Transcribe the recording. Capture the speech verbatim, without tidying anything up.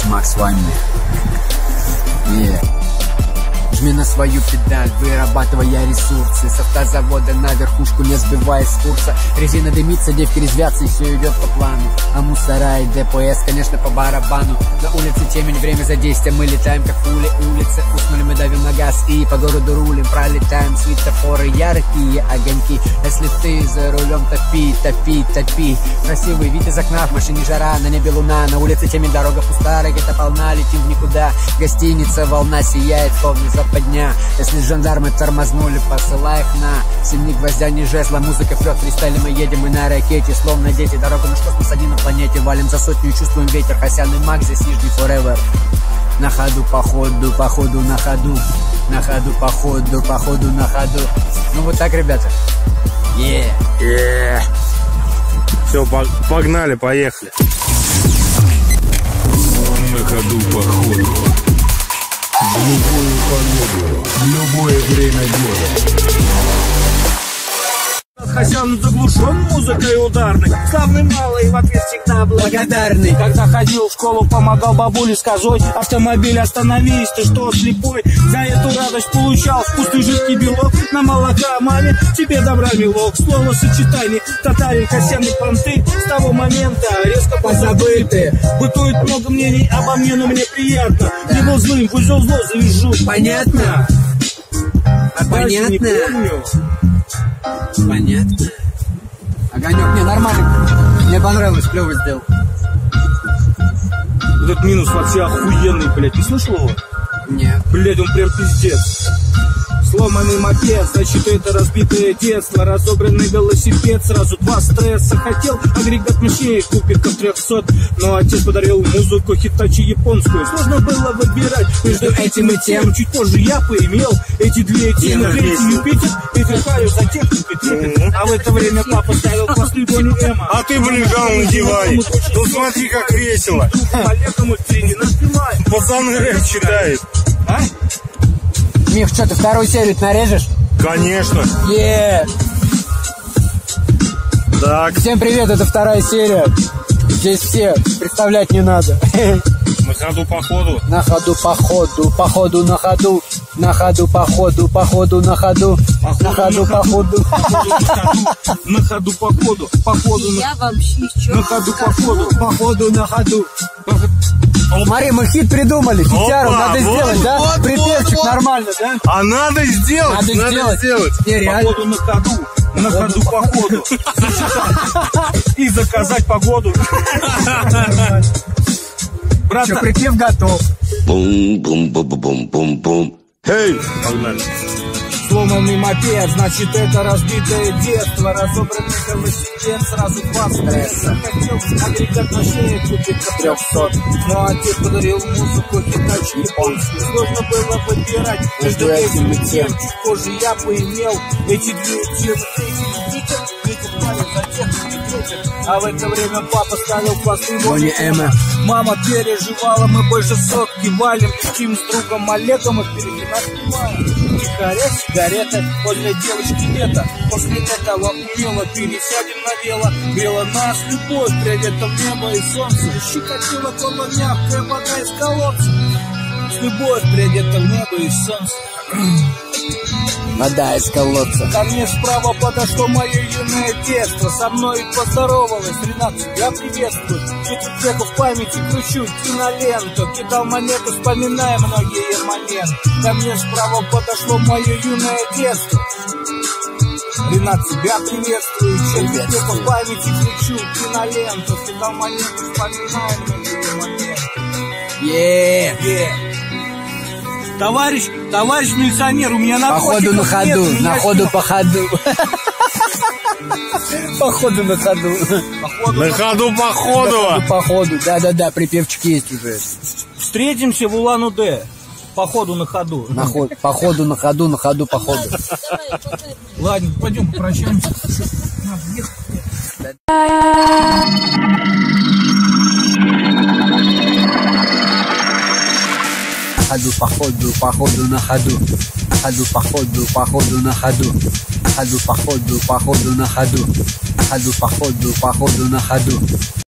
Макс с вами. Yeah. Жми на свою педаль, вырабатывая ресурсы. С автозавода на верхушку, не сбиваясь с курса. Резина дымится, девки резвятся, и все идет по плану. А мусора и ДПС, конечно, по барабану. На улице темень, время за действие, мы летаем как пули. Улицы уснули, мы давим на газ и по городу рулим. Пролетаем светофоры, яркие огоньки. Если ты за рулем, топи, топи, топи. Красивый вид из окна, в машине жара, на небе луна. На улице темень, дорога пустая, ракета полна, летим в никуда. Гостиница, волна сияет, словно западня. Если жандармы тормознули, посылай их на семь гвоздя, не жезла. Музыка вперед, фристайле мы едем, мы на ракете. Словно дети, дорога наш космос, один на планете. Валим за сотню, чувствуем ветер. Хасян и Мак, здесь Нижний forever. На ходу, по ходу, по ходу, на ходу. На ходу, по ходу, по ходу, на ходу. Ну вот так, ребята. Yeah. Yeah. Все, погнали, поехали. На ходу, по ходу. В любую погоду, в любое время года. Хасян заглушен музыкой ударной. Славный малый, в ответ всегда благодарный. Когда ходил в школу, помогал бабуле с козой. Автомобиль, остановись, ты что, слепой? За эту радость получал вкусный жидкий белок. На молока маме, тебе добра милок. Слово сочетание, татарин, Хасян и понты. С того момента резко позабыты. Бытует много мнений обо мне, но мне приятно. Не был злым, пусть зло завяжу. Понятно? А понятно? Понятно. Огонек, не, нормально. Мне понравилось, клево сделал. Вот этот минус вообще охуенный, блядь. Не слышал его? Нет. Блядь, он прям пиздец. Сломанный мопед, значит это разбитое детство. Разобранный велосипед, сразу два стресса. Хотел агрегат мощнее, кубиков трехсот. Но отец подарил музыку Хитачи японскую. Сложно было выбирать между этим и тем. Чуть позже я поимел эти две темы. Третий Юпитер и вверхаю за техникой трепет. А в это время папа ставил классный Бонни Эма. А ты, блин, жал надевай. Ну смотри, как весело. Пацаны рэп читают. А? Мих, что, ты вторую серию нарежешь? Конечно. Еее. Так. Всем привет, это вторая серия. Здесь все, представлять не надо. На ходу, по ходу. На ходу, по ходу, по ходу, на ходу. На ходу, по ходу, по ходу, на ходу. На ходу, по ходу. На ходу, по ходу, по ходу. Я вообще на ходу, по ходу, по ходу, на ходу. Смотри, мы хит придумали, хитяру надо вот, сделать, да? вот, Припевчик вот, нормально, да? А надо сделать, надо, надо сделать. сделать. Не, реально. Походу на ходу, на ходу, по ходу. И заказать погоду. Брат, что, припев готов. Бум-бум-бум-бум-бум-бум. Эй, погнали. Сломанный мопед, значит это разбитое детство. Разобранный велосипед, сразу два стресса. Хотел агрегат мощнее, кубиков трехсот. Но отец подарил музыку Хитачи японскую. Сложно было выбирать между этим и тем. Чуть позже я поимел эти две темы. Третий Юпитер, третий парень за техникой трепет. А в это время папа ставил классный Бонни Эма. Мама переживала, мы больше сотки валим. Летим с другом Олегом и впереди нас снимаем. Тихоря, сигарета, возле девочки лето. После этого умело пересядем на вело. Грела нас любовь, приветом небо и солнце. Щекотила горло мягкая вода из колодца. С любовь, приветом небо и солнце. Вода из колодца. Ко мне справа подошло мое юное детство. Со мной поздоровалась, Ренат, тебя приветствую. Четвертеку в памяти кручу киноленту. Кидал монету, вспоминая многие моменты. Ко мне справа подошло мое юное детство. Ренат, тебя приветствую. Четвертеку в памяти кручу киноленту. Кидал монету, вспоминая многие моменты. Еее. Yeah. Товарищ, товарищ милиционер, у меня на ходу на ходу, на ходу по ходу. По ходу на ходу. На ходу по ходу. По ходу, да-да-да, припевчик есть уже. Встретимся в Улан-Удэ. По ходу на ходу. На ход, по ходу на ходу, на ходу по ходу. Ладно, пойдем попрощаемся. На ходу, по ходу, по ходу, на ходу. На ходу, по ходу, по ходу, на ходу. На ходу, по ходу, по ходу, на ходу. На ходу, по ходу, по ходу, на ходу.